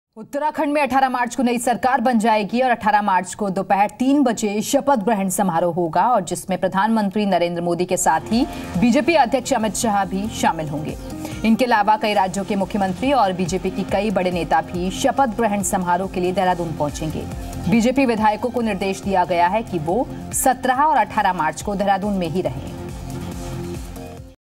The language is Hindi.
उत्तराखंड में 18 मार्च को नई सरकार बन जाएगी और 18 मार्च को दोपहर 3 बजे शपथ ग्रहण समारोह होगा और जिसमें प्रधानमंत्री नरेंद्र मोदी के साथ ही बीजेपी अध्यक्ष अमित शाह भी शामिल होंगे। इनके अलावा कई राज्यों के मुख्यमंत्री और बीजेपी की कई बड़े नेता भी शपथ ग्रहण समारोह के लिए देहरादून पहुंचेंगे। बीजेपी विधायकों को निर्देश दिया गया है कि वो 17 और 18 मार्च को देहरादून में ही रहें।